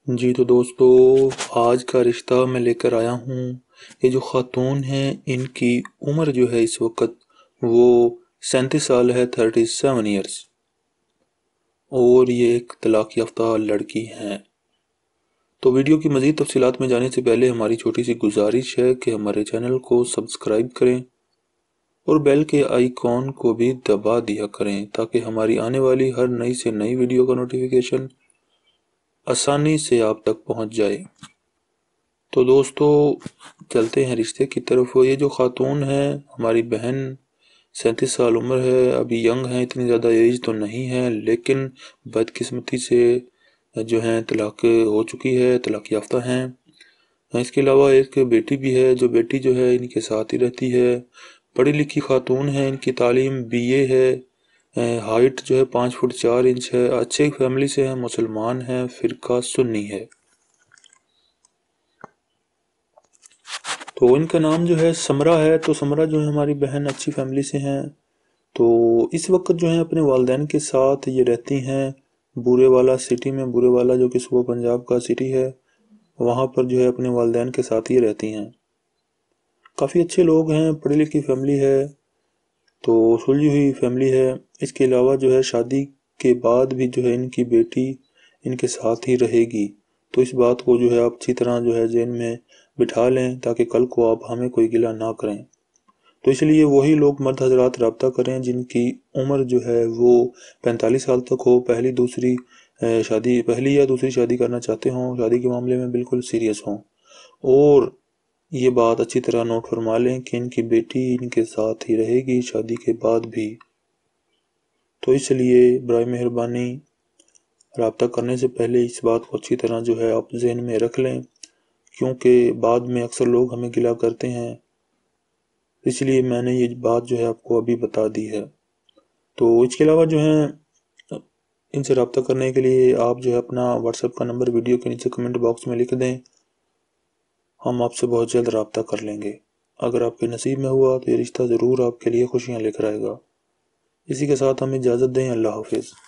جی تو دوستو، آج کا رشتہ میں لے کر آیا ہوں۔ یہ جو خاتون ہیں ان کی عمر جو ہے اس وقت وہ 37 سال ہے، 37 ایئرس، اور یہ ایک طلاق یافتہ لڑکی ہیں۔ تو ویڈیو کی مزید تفصیلات میں جانے سے پہلے ہماری چھوٹی سی گزارش ہے کہ ہمارے چینل کو سبسکرائب کریں اور بیل کے آئیکن کو بھی دبا دیا کریں تاکہ ہماری آنے والی ہر نئی سے نئی ویڈیو کا نوٹیفیکیشن آسانی سے آپ تک پہنچ جائے۔ تو دوستو چلتے ہیں رشتے کی طرف۔ یہ جو خاتون ہے ہماری بہن، 37 سال عمر ہے، ابھی ینگ ہیں، اتنی زیادہ ایج تو نہیں ہے، لیکن بدقسمتی سے جو ہیں طلاق ہو چکی ہے، طلاق یافتہ ہیں۔ اس کے علاوہ ایک بیٹی بھی ہے، جو بیٹی جو ہے ان کے ساتھ ہی رہتی ہے۔ پڑھی لکھی خاتون ہے، ان کی تعلیم BA ہے، ہائٹ جو ہے 5 فٹ 4 انچ ہے، اچھے فیملی سے ہیں، مسلمان ہیں، فرقہ سنی ہے۔ تو ان کا نام جو ہے سمرہ ہے۔ تو سمرہ جو ہے ہماری بہن اچھی فیملی سے ہیں۔ تو اس وقت جو ہے اپنے والدین کے ساتھ یہ رہتی ہیں بورے والا سٹی میں، بورے والا جو کہ صوبہ پنجاب کا سٹی ہے، وہاں پر جو ہے اپنے والدین کے ساتھ ہی رہتی ہیں۔ کافی اچھے لوگ ہیں، پڑھی لکھی فیملی ہے، تو سلجھی ہوئی فیملی ہے۔ اس کے علاوہ جو ہے شادی کے بعد بھی جو ہے ان کی بیٹی ان کے ساتھ ہی رہے گی۔ تو اس بات کو جو ہے آپ اچھی طرح جو ہے ذہن میں بٹھا لیں تاکہ کل کو آپ ہمیں کوئی گلہ نہ کریں۔ تو اس لیے وہی لوگ مرد حضرات رابطہ کریں جن کی عمر جو ہے وہ 45 سال تک ہو، پہلی یا دوسری شادی کرنا چاہتے ہوں، شادی کے معاملے میں بالکل سیریس ہوں، اور یہ بات اچھی طرح نوٹ فرما لیں کہ ان کی بیٹی ان کے ساتھ ہی رہے گی شادی کے بعد بھی۔ تو اس لیے برائے مہربانی رابطہ کرنے سے پہلے اس بات کو اچھی طرح جو ہے آپ ذہن میں رکھ لیں، کیونکہ بعد میں اکثر لوگ ہمیں گلہ کرتے ہیں، اس لیے میں نے یہ بات جو ہے آپ کو ابھی بتا دی ہے۔ تو اس کے علاوہ جو ہے ان سے رابطہ کرنے کے لیے آپ جو ہے اپنا واٹس ایپ کا نمبر ویڈیو کے نیچے کمنٹ باکس میں لکھ دیں، ہم آپ سے بہت جلد رابطہ کر لیں گے۔ اگر آپ کے نصیب میں ہوا تو یہ رشتہ ضرور آپ کے لیے خوشیاں لے کر آئے گا۔ اسی کے ساتھ ہمیں اجازت دیں، اللہ حافظ۔